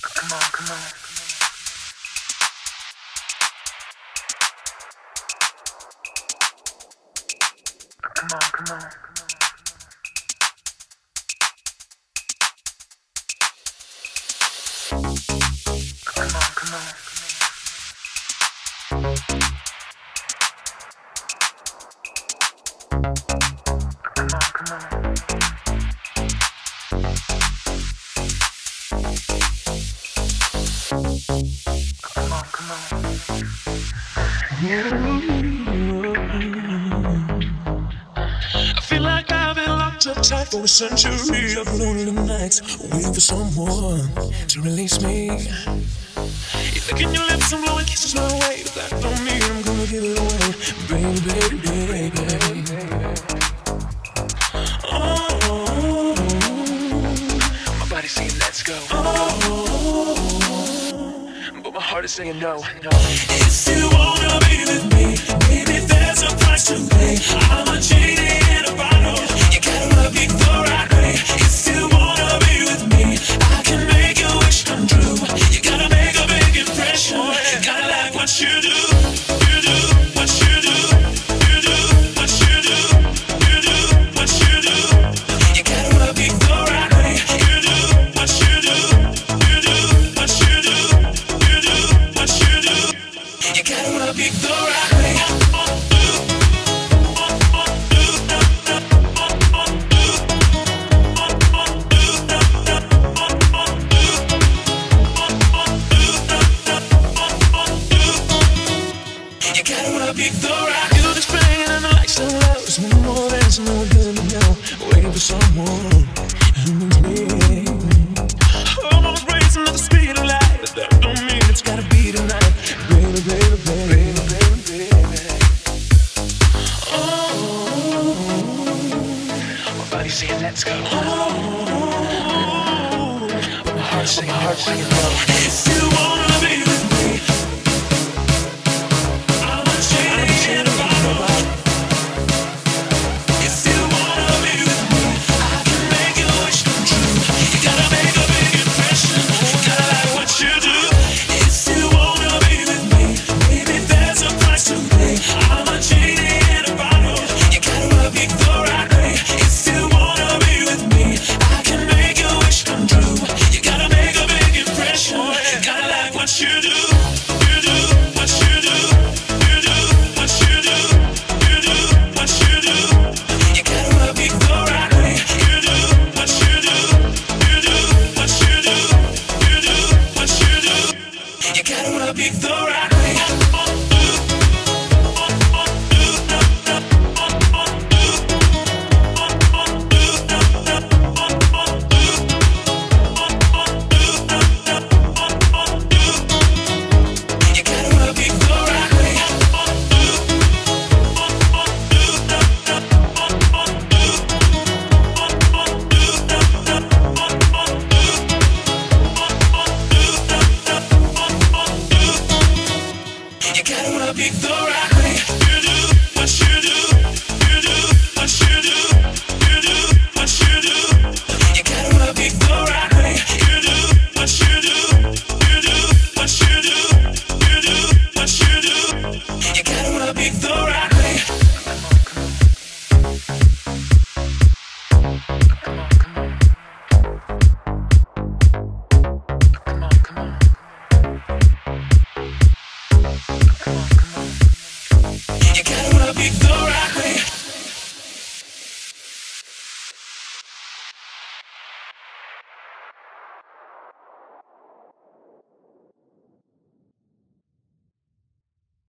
Come on, come on. Come on, come on. Come on, come on. Come on, come on. Come on, come on. I feel like I've been locked up tight for a century of lonely nights, waiting for someone to release me. You're licking your lips and blowing kisses my way, but that don't mean I'm gonna give it away, baby, baby, baby. Oh, my body's saying let's go. Oh, but my heart is saying no, no. If you wanna be with me, baby, there's a price to pay. I'm a genie in a bottle. You gotta love me the right way. If you wanna be with me, I can make your wish come true. You gotta make a big impression. Gotta like what you do. You do what you do. You do what you do. You do what you do. You gotta love me the right way. You do what you do. You do what you do. You do what you do. You gotta love me the right way. You gotta wanna be the right. Music's playing and the lights are low. There's no more dance, no good to know. Waiting for someone who needs me. I'm always racing at the speed of light, but that don't mean it's gotta be tonight. Baby, baby, baby, baby, baby. Oh, my body's saying let's go. Oh, but my heart's singing no. If you wanna be with me, I'm a genie in a bottle. If you wanna be with me, I can make your wish come true. You gotta make a big impression. Gotta like what you do. If you wanna be with me, baby, there's a price to pay. I'm a genie in a bottle. You gotta love me the right way. If you wanna be with me, I can make your wish come true. You gotta make a big impression. Gotta like what you do. You do what you do. You do what you do. You do what you do. You gotta love me the right way. You do what you do. You do what you do. You do what you do. You gotta love me the right way. You gotta love me the right way. You gotta love me the right way. You do what you do. You do what you do. You do what you do. You gotta love me the right way. You do what you do. You do what you do. You do what you do. You gotta love me the right way. Come on, come on. Come on, come on. You gotta love me the right way.